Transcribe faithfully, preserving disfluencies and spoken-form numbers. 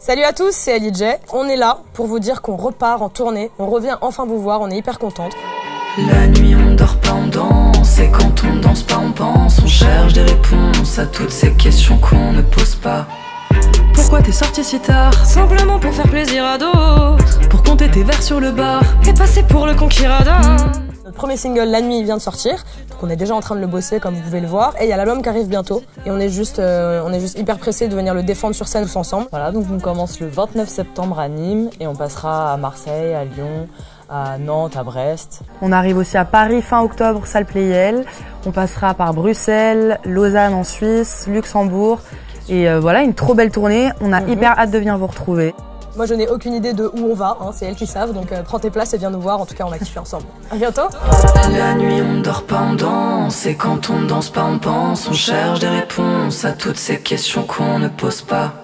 Salut à tous, c'est Ali J. On est là pour vous dire qu'on repart en tournée. On revient enfin vous voir, on est hyper contente. La nuit on dort pas, on danse. Et quand on danse pas, on pense. On cherche des réponses à toutes ces questions qu'on ne pose pas. Pourquoi t'es sorti si tard? Simplement pour faire plaisir à d'autres. Pour compter tes verres sur le bar. T'es passé pour le conquérada. Notre premier single, La Nuit, vient de sortir. Donc on est déjà en train de le bosser comme vous pouvez le voir. Et il y a l'album qui arrive bientôt. Et on est juste, euh, on est juste hyper pressés de venir le défendre sur scène tous ensemble. Voilà, donc on commence le vingt-neuf septembre à Nîmes et on passera à Marseille, à Lyon, à Nantes, à Brest. On arrive aussi à Paris fin octobre, salle Playel. On passera par Bruxelles, Lausanne en Suisse, Luxembourg. Et euh, voilà, une trop belle tournée. On a mm-hmm. hyper hâte de venir vous retrouver. Moi je n'ai aucune idée de où on va, hein, c'est elles qui savent, donc euh, prends tes places et viens nous voir, en tout cas on va kiffer ensemble. À bientôt. La nuit on dort pas, on danse. Et quand on danse pas, on pense. On cherche des réponses à toutes ces questions qu'on ne pose pas.